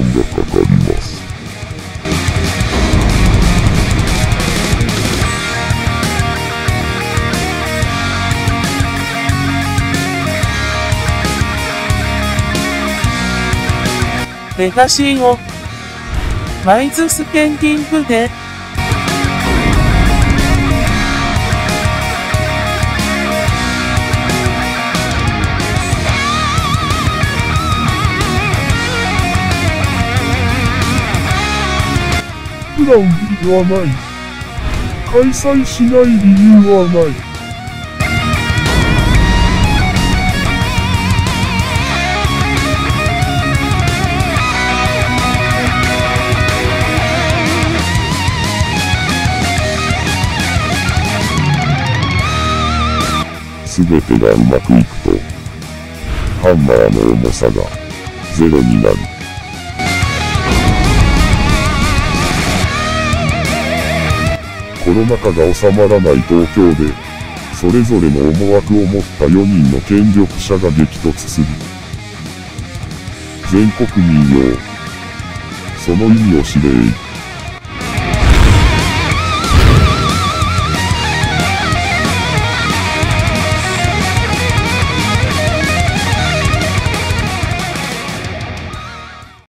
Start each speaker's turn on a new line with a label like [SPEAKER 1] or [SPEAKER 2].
[SPEAKER 1] がかかります。
[SPEAKER 2] レガシーをワイズスペンディングで
[SPEAKER 1] プラン B はない。開催しない理由はない。すべてがうまくいくと、ハンマーの重さがゼロになる。コロナ禍が収まらない東京で、それぞれの思惑を持った4人の権力者が激突する。全国民よ、その意味を知れ。